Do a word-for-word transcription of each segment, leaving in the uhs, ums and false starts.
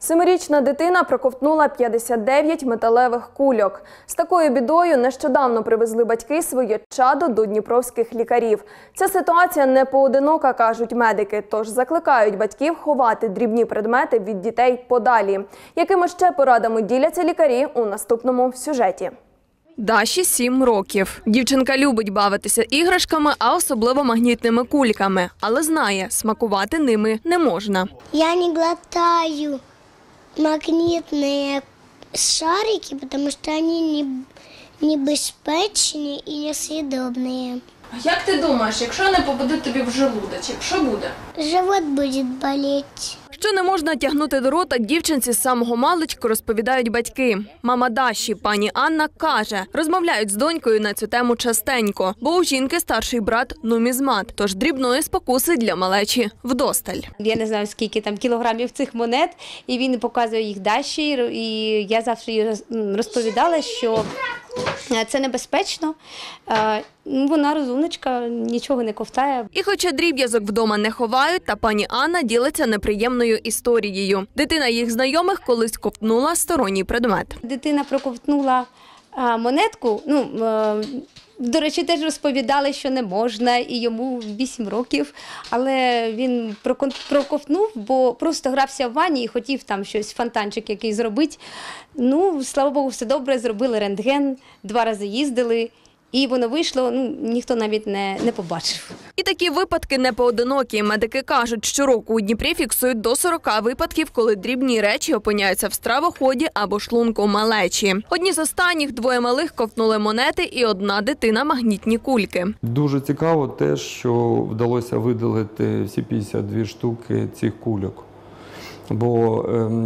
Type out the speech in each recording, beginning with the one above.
Семирічна дитина проковтнула п'ятдесят дев'ять металевих кульок. З такою бідою нещодавно привезли батьки своє чадо до дніпровських лікарів. Ця ситуація не поодинока, кажуть медики, тож закликають батьків ховати дрібні предмети від дітей подалі. Якими ще порадами діляться лікарі у наступному сюжеті. Даші сім років. Дівчинка любить бавитися іграшками, а особливо магнітними кульками. Але знає, смакувати ними не можна. Я не глотаю магнитные шарики, потому что они не, небезпечні і несъедобные. А як ти думаєш, якщо не попаде тобі в желудочок, що буде? Живот буде боліти. Що не можна тягнути до рота дівчинці з самого маличку, розповідають батьки. Мама Даші, пані Анна, каже, розмовляють з донькою на цю тему частенько, бо у жінки старший брат нумізмат, тож дрібної спокуси для малечі вдосталь. Я не знаю, скільки там кілограмів цих монет, і він показує їх Даші, і я завжди їй розповідала, що це небезпечно. Вона розумничка, нічого не ковтає. І хоча дріб'язок вдома не ховають, та пані Анна ділиться неприємною історією. Дитина їх знайомих колись ковтнула сторонній предмет. Дитина проковтнула монетку, ну, до речі, теж розповідали, що не можна, і йому вісім років, але він проковтнув, бо просто грався в ванні і хотів там щось, фонтанчик якийсь зробити. Ну, слава Богу, все добре, зробили рентген, два рази їздили. І воно вийшло, ну, ніхто навіть не, не побачив. І такі випадки не поодинокі. Медики кажуть, щороку у Дніпрі фіксують до сорока випадків, коли дрібні речі опиняються в стравоході або шлунку малечі. Одні з останніх, двоє малих ковтнули монети і одна дитина магнітні кульки. Дуже цікаво те, що вдалося видалити всі п'ятдесят дві штуки цих кульок. Бо,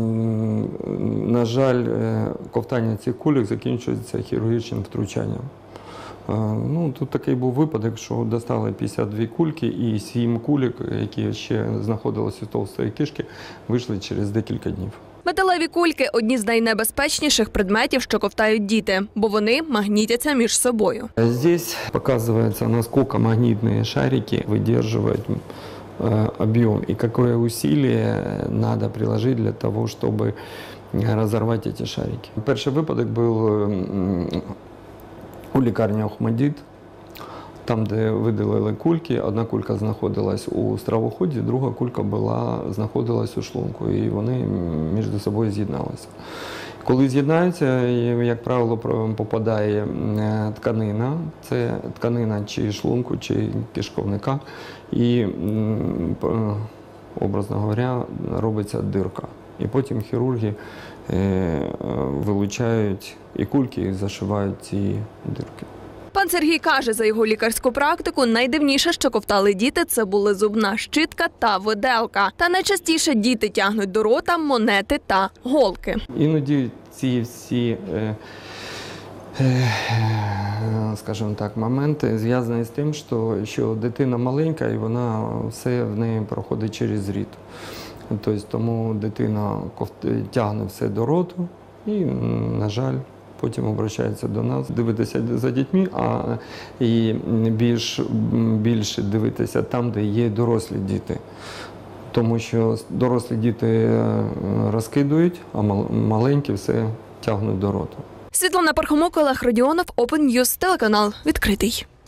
ем, на жаль, ковтання цих кульок закінчується хірургічним втручанням. Ну, тут такий був випадок, що достали п'ятдесят дві кульки і сім кульок, які ще знаходилися у товстої кишки, вийшли через декілька днів. Металеві кульки – одні з найнебезпечніших предметів, що ковтають діти, бо вони магнітяться між собою. Здесь показується, наскільки магнітні шарики видержують об'єм і яке усилие треба приложити для того, щоб розірвати ці шарики. Перший випадок був у лікарні Охмадит, там, де видалили кульки, одна кулька знаходилась у стравоході, друга кулька була, знаходилась у шлунку, і вони між собою з'єдналися. Коли з'єднаються, як правило, попадає тканина, це тканина чи шлунку, чи кишковника, і, образно говоря, робиться дирка. І потім хірурги вилучають і кульки, і зашивають ці дирки. Пан Сергій каже, за його лікарську практику, найдивніше, що ковтали діти, це були зубна щітка та виделка. Та найчастіше діти тягнуть до рота монети та голки. Іноді ці всі, е, е, скажімо так, моменти зв'язані з тим, що, що дитина маленька і вона все в неї проходить через рід. Тобто, тому дитина тягне все до роту і, на жаль, потім обращається до нас, дивитися за дітьми, а і більш, більше дивитися там, де є дорослі діти. Тому що дорослі діти розкидують, а маленькі все тягнуть до роту. Світлана Пархомок, Олег Родіонов, Open News, телеканал «Відкритий».